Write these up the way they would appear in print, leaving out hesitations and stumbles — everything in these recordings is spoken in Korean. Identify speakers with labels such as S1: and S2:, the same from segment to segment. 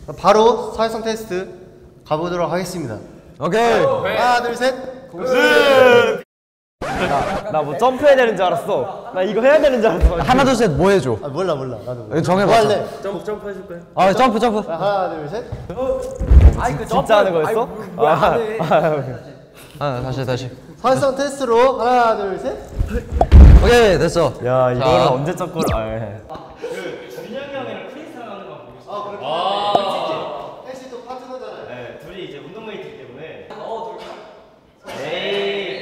S1: 바로 사회성 테스트 가보도록 하겠습니다.
S2: 오케이.
S1: 하나, 둘, 셋.
S3: 나 뭐 점프해야 되는 줄 알았어. 나 이거 해야 되는 줄 알았어.
S2: 하나 둘 셋 뭐 해줘?
S1: 아 몰라 나도.
S2: 정해봐.
S1: 뭐 할래?
S3: 점프 해줄 거야?
S2: 아 점프.
S1: 하나, 둘, 셋.
S3: 진짜 하는 거였어?
S2: 다시.
S1: 사회성 테스트로 하나, 둘, 셋.
S2: 오케이 됐어.
S3: 야 이거는 언제 점프를?
S4: 준영이 형이랑 크리스랑 하는 거 보고 싶어.
S1: 그렇게 헬스 또 파트너잖아요.
S4: 네, 둘이 이제 운동메이트이기 때문에. 에이.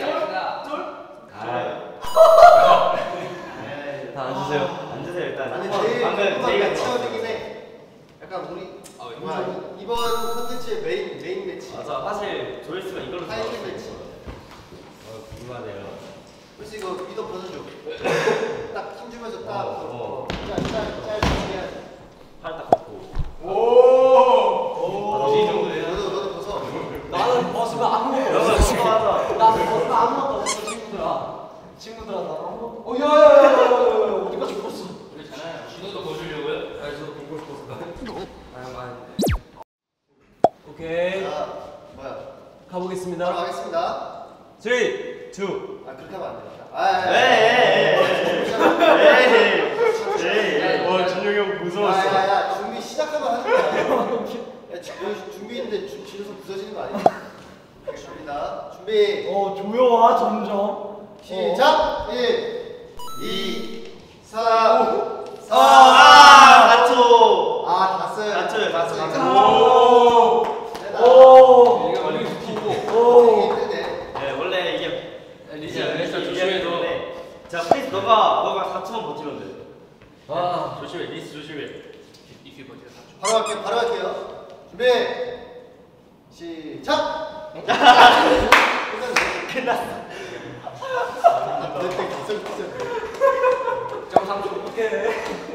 S4: 다 앉으세요. 앉으세요 일단.
S1: 아니
S4: 방금 제이가
S1: 치어지긴 해. 약간 우리 이번 컨텐츠의 메인 매치.
S4: 맞아. 사실 조회수가 이걸로
S1: 타이틀 매치.
S4: 궁금하네요.
S1: 혹시 이거 미더 벗어줘. 딱 힘주면서 딱. 짤.
S4: 팔딱 걷고. 이 정도예요.
S1: 너도 벗어.
S5: 나는 벗으면 아무것도 없어. 나는 벗으면 아무것도 없어, 친구들아. 나 아무것도. 야야야야야, 어디까지 벗었어?
S4: 괜찮아요. 진호도 벗으려고요? 아니 저도 벗고 싶어서.
S5: 오케이.
S1: 자, 뭐야? 바로
S5: 가보겠습니다.
S1: 가겠습니다.
S5: 3, 2.
S1: 아 그렇게 하면 안 됩니다.
S4: 와 준영이 형 무서웠어.
S1: 야야야 준비 시작하면 하는 거야. 야 준비인데 뒤에서 부서지는 거 아니야? 알겠습니다. 준비.
S5: 조여와, 점점.
S1: 시작. 1, 2, 3, 4.
S4: 4초.
S1: 다 써요.
S4: 다 써요.
S5: 오.
S4: 이거 원래 기고.
S5: 오.
S4: 네 원래 이게 리즈 조심해도. 자 페이스 너가 4초만 버티면 돼. 조심해 리스 조심해. 이렇게 버텨 4초.
S1: 바로 할게요. 준비. 시작.
S4: 끝났어.
S1: 됐대.
S5: 점 3초. 오케이.